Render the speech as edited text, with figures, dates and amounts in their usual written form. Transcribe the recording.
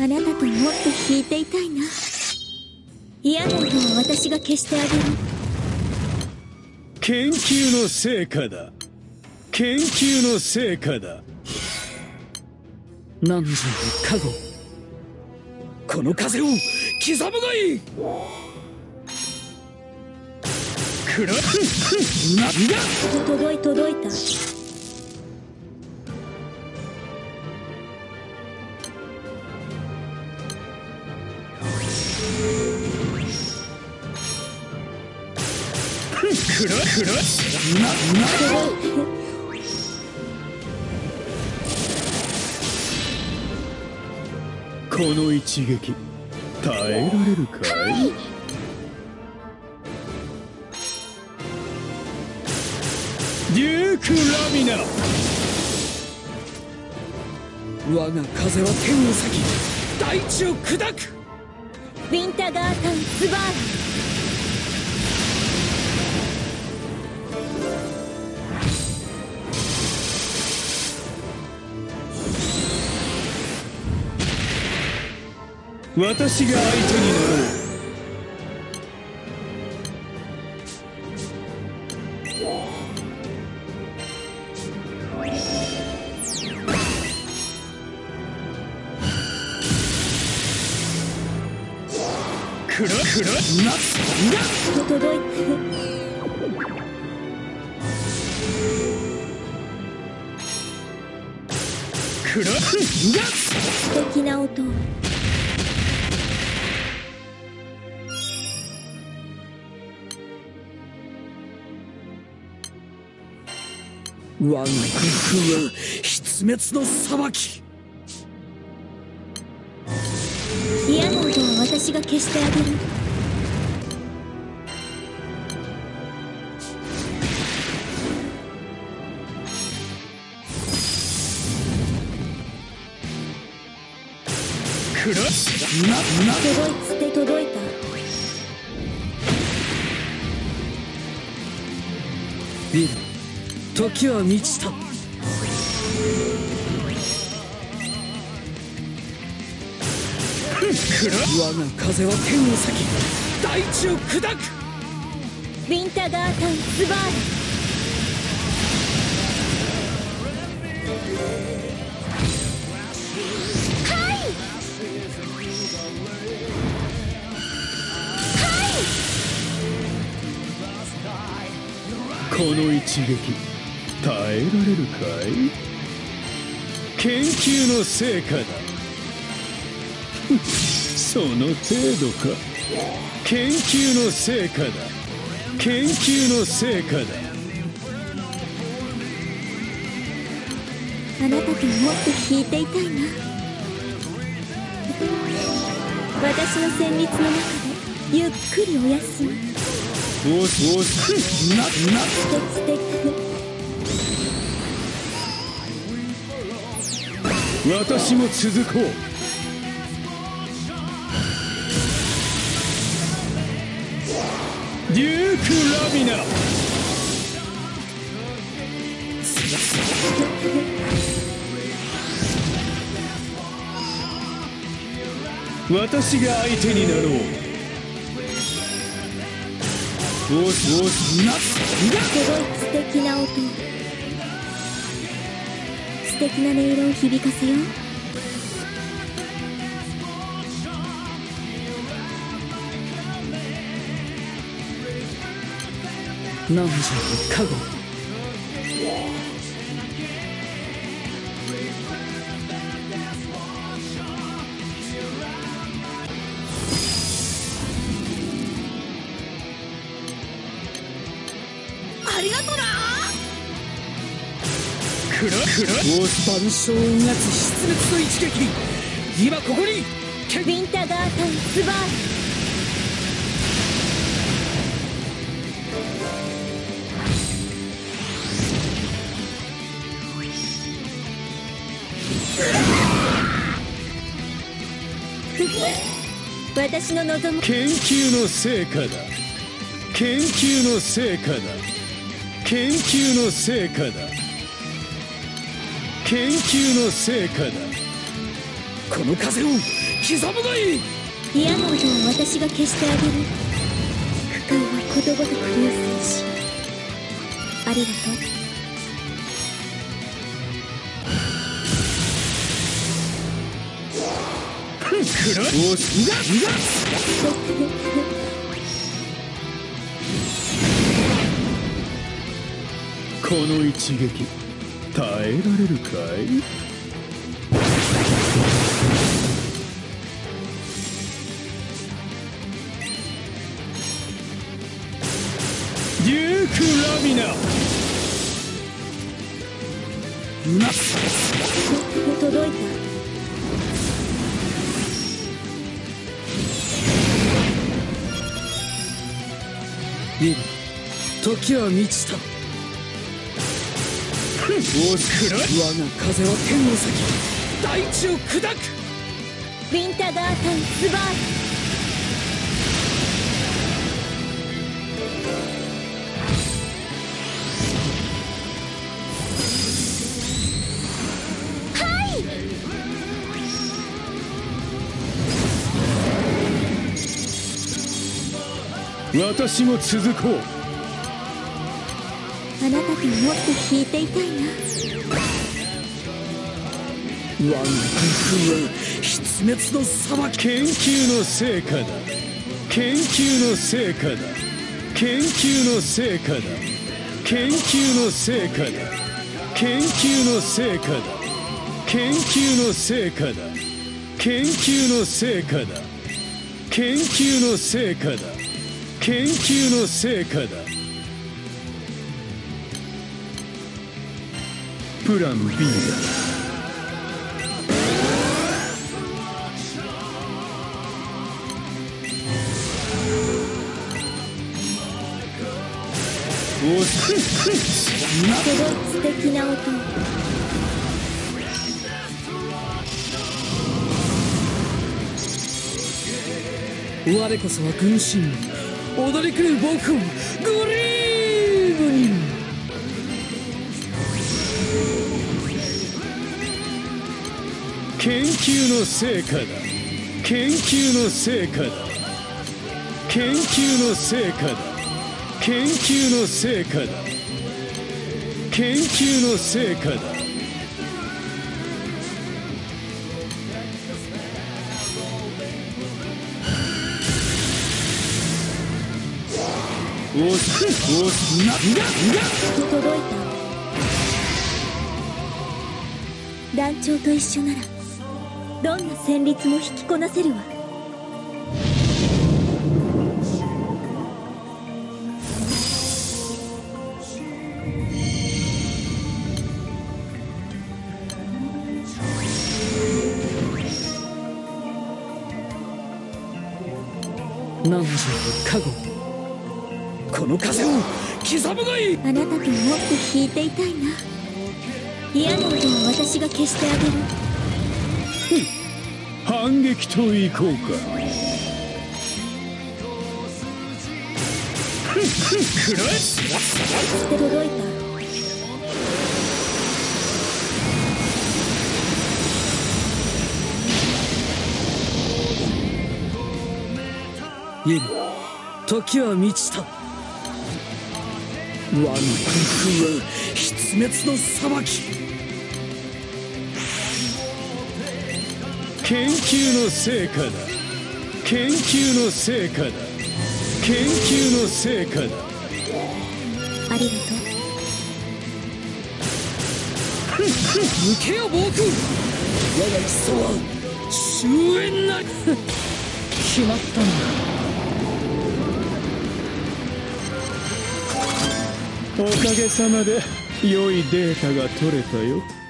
あなたともっと弾いていたいな。嫌な音は私が消してあげる。 研究の成果だ。研究の成果だ。 何時の加護、この風を刻むがいい。くらなんだ。 届いた。 この一撃耐えられるかい？はい、デューク・ラミナ。 我が風は天を裂き大地を砕く。 ウィンターガータン・スバーラ。 私が相手になろう。 届いて。素敵な音。 我が軍風は筆滅の裁き。 嫌な音は私が消してあげる。届いた。 ビル、時は満ちた。我が風は天を裂き大地を砕く。 ウィンターガータン・スバーラ。 この一撃耐えられるかい？研究の成果だ。その程度か。研究の成果だ。研究の成果だ。 あなたともっと弾いていたいな。私の旋律の中でゆっくりお休み。 私も続こう。デューク・ラミナ。私が相手になろう。 素敵な音。素敵な音色を響かせよう。 何時の加護。 ありがとな。 万象をうがつ筆滅の一撃。今ここに。 ウィンターガータン・スバーラ。私の望む研究の成果だ。研究の成果だ。研究の成果だ。研究の成果だ。 この風を刻むがいい。 嫌な音は私が消してあげる。不快はことごとく流星し、ありがとう。 おしがこの一撃耐えられるかい？デューク・ラミナ届いた。 今時は満ちた。 おしくら我が風は天の先、大地を砕く。 ウィンターガータンスバー私も続こう。 あなたともっと弾いていたいな。 我が工夫は筆滅の裁き。 研究の成果だ。研究の成果だ。研究の成果だ。研究の成果だ。研究の成果だ。研究の成果だ。研究の成果だ。研究の成果だ。研究の成果だ。プラン B だ。おす素敵な音。 我こそは軍神、踊り狂う暴君グリーブに。 研究の成果だ。研究の成果だ。研究の成果だ。研究の成果だ。研究の成果だ。おす届いた。団長と一緒ならどんな旋律も引きこなせるわ。 何十の加護、この風を刻むがいい。 あなたともっと弾いていたいな。嫌な音は私が消してあげる。 反撃といこうか。くらえ届いた。 今時は満ちた。我が工夫は筆滅の裁き。 研究の成果だ。研究の成果だ。研究の成果だ。 ありがとう。 抜けよ暴君、我が戦は終焉なり。決まったんだ。 おかげさまで良いデータが取れたよ。